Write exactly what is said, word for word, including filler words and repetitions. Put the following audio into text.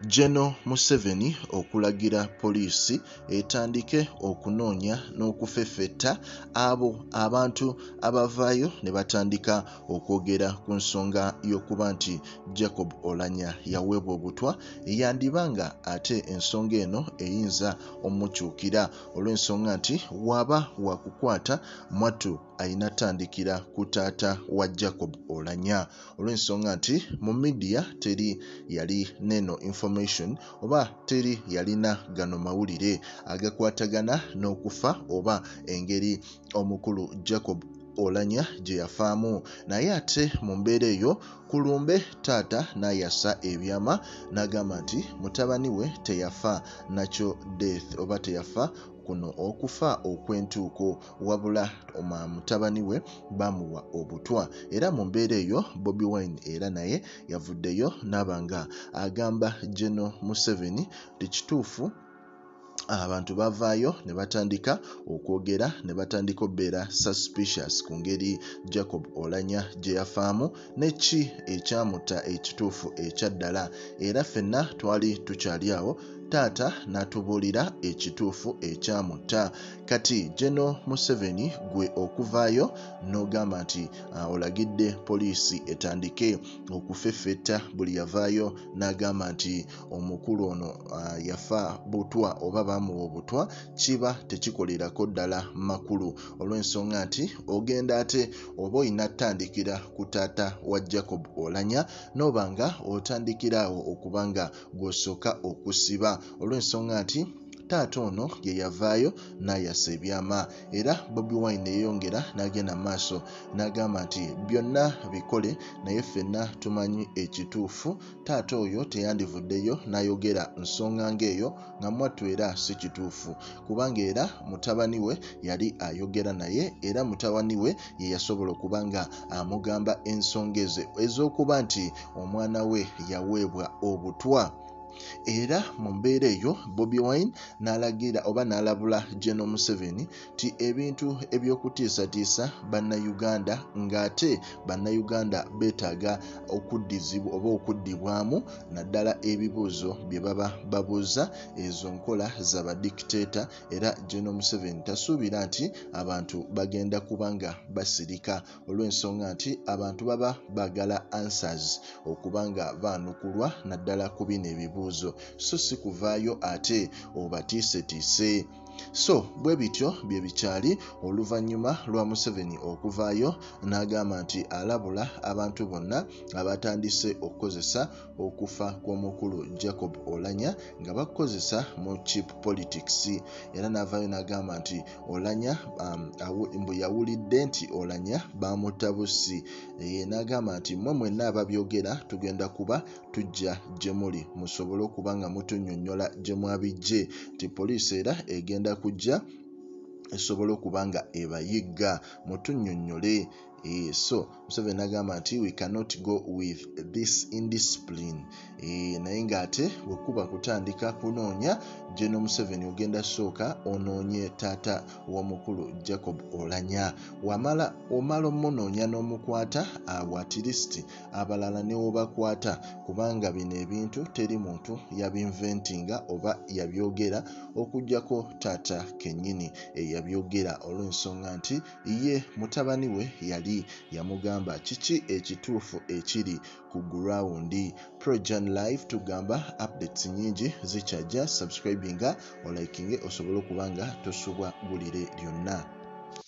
General Museveni okulagira poliisi etandike okunoonya n'okufeffetta abo abantu abavaayo ne batandika okwogera ku nsonga y'okuba nti Jacob Oulanyah yaweebwa obutwa, yandibanga ate ensonga eno eyinza omukyukira olw'ensonga nti waba wakukwata mwattu ayina tandikira ku taata wa Jacob Oulanyah, olw'ensonga nti mu media teri yali neno information oba teri yalina gano mawulire agakwatagana n'okufa oba engeri omukulu Jacob Oulanyah gye yafaamu. Naye ate mu mbeera eyo kulumbe taata n'ayasa ebyama n'agamba nti mutabani we teyafa nakyo death oba teyafa kuno okufa okwentuuko wabula mutabani we bamuwa obutwa. Era mu mbeera eyo Bobi Wine era naye yavuddeyo n'abanga agamba General Museveni ti kituufu abantu bavaayo ne batandika okwogera ne batandika obbeera suspicious ku ngeri Jacob Oulanyah gye yafaamu neki ekyamutta ekituufu ekyaddala, era ffenna twali tukyali awo taata n'atubuulira ekituufu ekyamutta. Kati General Museveni gwe okuvaayo n'ogamba nti uh, olagidde poliisi etandike okufeffetta buli yavaayo n'agamba nti omukulu ono uh, yafa butwa oba bamuwa obutwa, kiba tekikolerako ddala makulu olw'ensonga nti ogenda ate oba oyina tandikira ku taata wa Jacob Oulanyah n'obanga otandikiraawo okubanga gw'osooka okusiba olw'ensonga nti taata ono ye yavaayo n'ayasa ebyama. Era Bobi Wine yeyongera n'agenda maaso n'agamba nti byonna bikole naye ffenna tumanyi ekituufu, taata oyo teyandivuddeyo n'ayogera nsonga ng'eyo nga mwattu era si kituufu kubanga era mutabani we yali ayogera naye era mutabani we ye yasobola okuba nga amugamba ensonga ezo ez'okuba nti omwana we yaweebwa obutwa. Era mu mbeera eyo Bobi Wine n'alagira oba n'alabula General Museveni ti ebintu eby'okutiisatiisa bannayuganda ng'ate bannayuganda beetaaga okuddizibwa oba okuddibwamu naddala ebibuuzo bye baba babuuza, ezo nkola za badictator. Era General Museveni tasuubira nti abantu bagenda kubanga basirika olw'ensonga nti abantu baba bagala answers okubanga baanukulwa naddala ku bino ebibuuzo so si kuvaayo ate obatiisetiise. So bwe bityo bye bikyali oluvannyuma lwa Museveni okuvaayo n'agamba nti alabula abantu bonna abatandise okukozesa okufa kw'omukulu Jacob Oulanyah nga bakozesa mu cheap politics. Era n'avaayo n'agamba nti Oulanyah um, mbu yawulidde nti Oulanyah bamutabusi, e, n'agamba nti mmwe mwenna ababyogera tugenda kuba tujja gye muli musobole okuba nga mutunnyonnyola gye mwabijje nti poliisi era egenda kujja esobole okuba nga ebayigga mutunnyonnyole. E, so Museveni agamba nti we cannot go with this indiscipline. E, naye ng'ate bwekuba kutandika kunoonya General Museveni ogenda sooka onoonye taata w'omukulu Jacob Oulanyah. Wamala omala omunoonya n'omukwata awo at least abalala ne wobakwata kubanga bino ebintu teri muntu yabinventinga oba yabyogera okuggyako taata kennyini eyabyogera olw'ensonga nti ye mutabani we yali yamugamba kiki ekituufu ekiri ku gurawundi. PROJOURN live tugamba updates nyingi zikyajja, subscribinga olikinge osobole okuba nga tosubwa bulire lyonna.